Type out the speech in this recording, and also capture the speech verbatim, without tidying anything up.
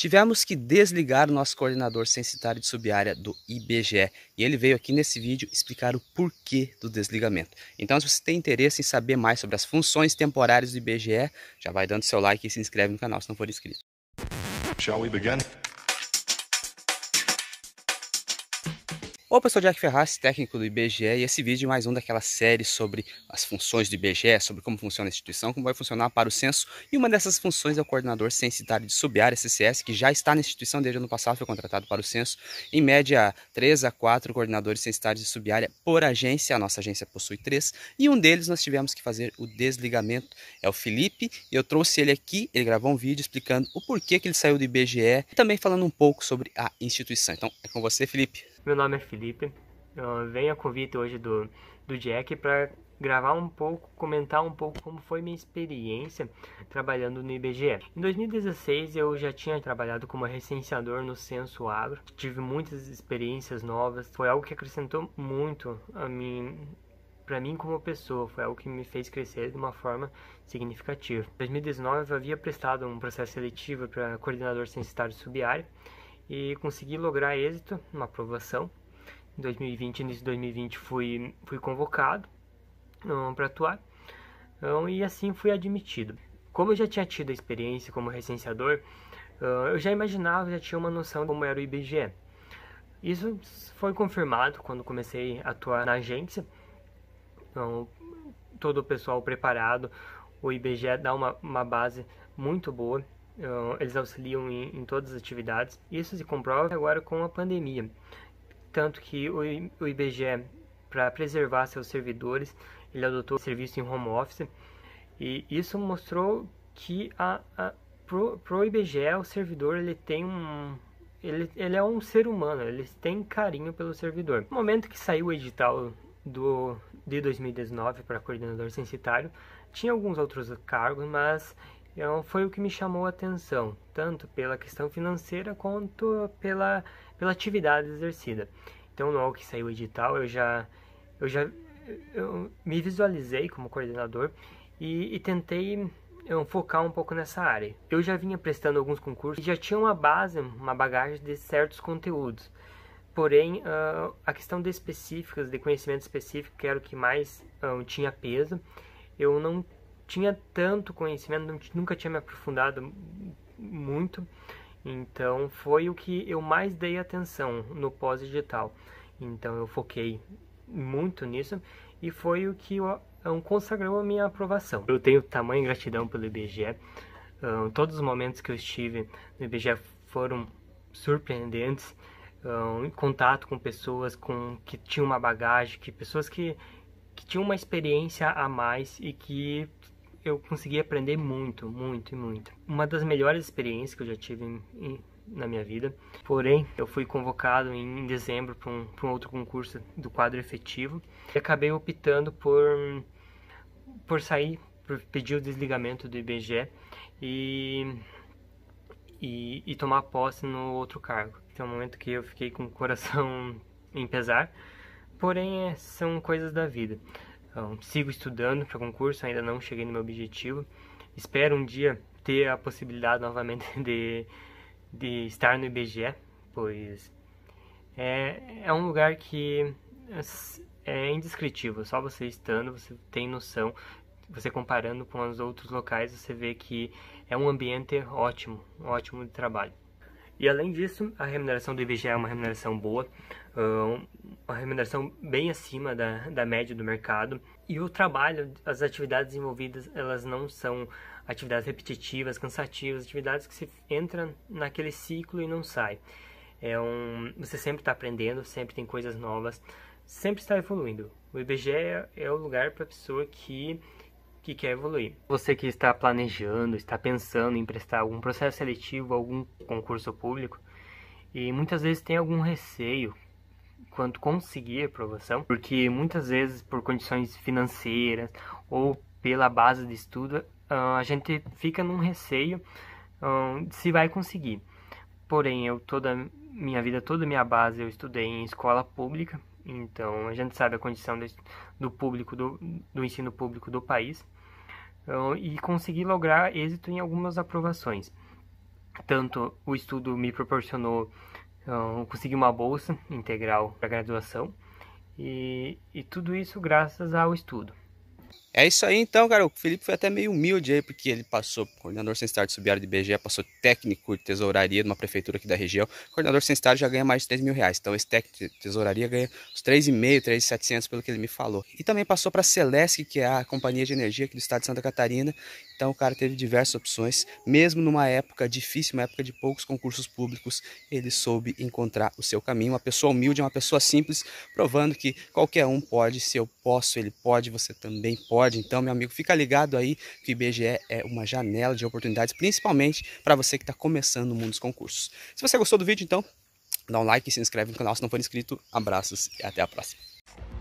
Tivemos que desligar o nosso coordenador censitário de subárea do I B G E e ele veio aqui nesse vídeo explicar o porquê do desligamento. Então, se você tem interesse em saber mais sobre as funções temporárias do I B G E, já vai dando seu like e se inscreve no canal se não for inscrito. Shall we begin? Opa, eu sou o Jack Ferraz, técnico do I B G E, e esse vídeo é mais um daquela série sobre as funções do I B G E, sobre como funciona a instituição, como vai funcionar para o censo, e uma dessas funções é o coordenador censitário de subárea, C C S, que já está na instituição desde o ano passado, foi contratado para o censo, em média três a quatro coordenadores censitários de subárea por agência, a nossa agência possui três, e um deles nós tivemos que fazer o desligamento, é o Felipe, eu trouxe ele aqui, ele gravou um vídeo explicando o porquê que ele saiu do I B G E, e também falando um pouco sobre a instituição. Então, é com você, Felipe. Meu nome é Felipe, eu venho a convite hoje do, do Jack para gravar um pouco, comentar um pouco como foi minha experiência trabalhando no I B G E. Em dois mil e dezesseis eu já tinha trabalhado como recenseador no Censo Agro, tive muitas experiências novas, foi algo que acrescentou muito a mim, para mim como pessoa, foi algo que me fez crescer de uma forma significativa. Em dois mil e dezenove eu havia prestado um processo seletivo para coordenador censitário subárea, e consegui lograr êxito, uma aprovação. Em dois mil e vinte, início de dois mil e vinte, fui, fui convocado um, para atuar um, e assim fui admitido. Como eu já tinha tido a experiência como recenseador, uh, eu já imaginava, já tinha uma noção de como era o I B G E. Isso foi confirmado quando comecei a atuar na agência. Então, todo o pessoal preparado, o I B G E dá uma, uma base muito boa. Uh, eles auxiliam em, em todas as atividades. Isso se comprova agora com a pandemia. Tanto que o, o I B G E, para preservar seus servidores, ele adotou o serviço em home office. E isso mostrou que a, a, pro, pro I B G E, o servidor ele tem um... Ele, ele é um ser humano, ele tem carinho pelo servidor. No momento que saiu o edital do, de dois mil e dezenove para coordenador censitário, tinha alguns outros cargos, mas... Então, foi o que me chamou a atenção, tanto pela questão financeira quanto pela, pela atividade exercida. Então, logo que saiu o edital, eu já, eu já eu me visualizei como coordenador e, e tentei eu, focar um pouco nessa área. Eu já vinha prestando alguns concursos e já tinha uma base, uma bagagem de certos conteúdos. Porém, uh, a questão de específicas, de conhecimento específico, que era o que mais uh, tinha peso, eu não tinha tanto conhecimento, nunca tinha me aprofundado muito, então foi o que eu mais dei atenção no pós-digital. Então eu foquei muito nisso e foi o que eu, eu consagrou a minha aprovação. Eu tenho tamanha gratidão pelo I B G E, um, todos os momentos que eu estive no I B G E foram surpreendentes, um, em contato com pessoas com, que tinham uma bagagem, que pessoas que, que tinham uma experiência a mais e que eu consegui aprender muito, muito e muito. Uma das melhores experiências que eu já tive em, em, na minha vida. Porém, eu fui convocado em, em dezembro para um, para um outro concurso do quadro efetivo e acabei optando por, por sair, por pedir o desligamento do I B G E e, e, e tomar posse no outro cargo. Então, é um momento que eu fiquei com o coração em pesar, porém é, são coisas da vida. Então, sigo estudando para concurso, ainda não cheguei no meu objetivo. Espero um dia ter a possibilidade novamente de, de estar no I B G E, pois é, é um lugar que é indescritível. Só você estando, você tem noção. Você comparando com os outros locais, você vê que é um ambiente ótimo, ótimo de trabalho. E além disso, a remuneração do I B G E é uma remuneração boa, uma remuneração bem acima da, da média do mercado. E o trabalho, as atividades envolvidas, elas não são atividades repetitivas, cansativas, atividades que se entra naquele ciclo e não sai. É um, você sempre está aprendendo, sempre tem coisas novas, sempre está evoluindo. O I B G E é, é o lugar para a pessoa que... que quer evoluir. Você que está planejando, está pensando em prestar algum processo seletivo, algum concurso público, e muitas vezes tem algum receio quanto conseguir aprovação, porque muitas vezes por condições financeiras ou pela base de estudo, a gente fica num receio de se vai conseguir. Porém, eu toda minha vida, toda minha base eu estudei em escola pública, então a gente sabe a condição do público, do, do ensino público do país, e consegui lograr êxito em algumas aprovações. tanto o estudo me proporcionou uh, conseguir uma bolsa integral para graduação, e, e tudo isso graças ao estudo. É isso aí então, cara. O Felipe foi até meio humilde aí, porque ele passou coordenador sem estágio subiário de I B G E, passou técnico de tesouraria de uma prefeitura aqui da região. Coordenador sem estágio já ganha mais de três mil reais. Então esse técnico de tesouraria ganha uns três mil e quinhentos, três mil e setecentos pelo que ele me falou. E também passou para a Celesc, que é a companhia de energia aqui do estado de Santa Catarina. Então o cara teve diversas opções. Mesmo numa época difícil, uma época de poucos concursos públicos, ele soube encontrar o seu caminho. Uma pessoa humilde, uma pessoa simples, provando que qualquer um pode. Se eu posso, ele pode, você também pode. Então, meu amigo, fica ligado aí que o I B G E é uma janela de oportunidades, principalmente para você que está começando no mundo dos concursos. Se você gostou do vídeo, então, dá um like e se inscreve no canal se não for inscrito. Abraços e até a próxima.